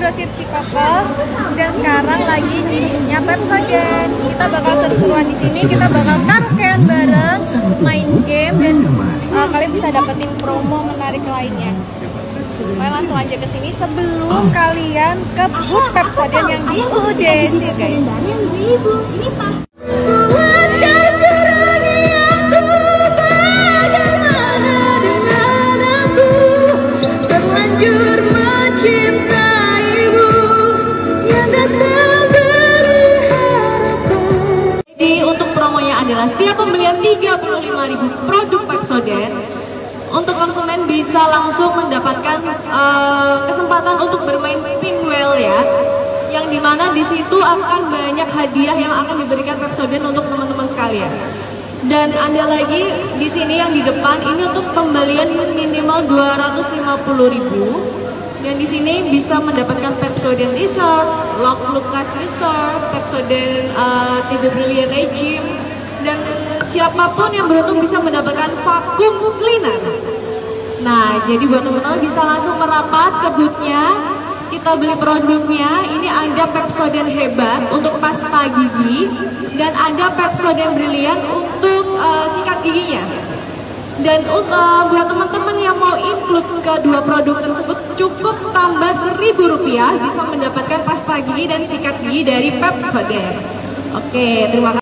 Indosiar Cikoko dan sekarang lagi dinginnya Pepsodent. Kita bakal seru-seruan di sini, kita bakal karaokean bareng, main game dan kalian bisa dapetin promo menarik lainnya. Kalian langsung aja ke sini sebelum kalian ke booth Pepsodent yang di UDC, guys. Adalah setiap pembelian 35.000 produk Pepsodent, untuk konsumen bisa langsung mendapatkan kesempatan untuk bermain spin wheel ya, yang dimana di situ akan banyak hadiah yang akan diberikan Pepsodent untuk teman-teman sekalian. Dan ada lagi di sini yang di depan ini untuk pembelian minimal 250.000. Dan di sini bisa mendapatkan Pepsodent T-shirt, Lock Lucas Lister, Pepsodent TV Brilliant Regime, dan siapapun yang beruntung bisa mendapatkan vacuum cleaner. Nah, jadi buat teman-teman bisa langsung merapat ke booth-nya, kita beli produknya. Ini ada Pepsodent Hebat untuk pasta gigi, dan ada Pepsodent Brilliant untuk sikat giginya. Dan untuk buat teman-teman yang mau include kedua produk tersebut, cukup tambah Rp1.000 bisa mendapatkan pasta gigi dan sikat gigi dari Pepsodent. Oke, terima kasih.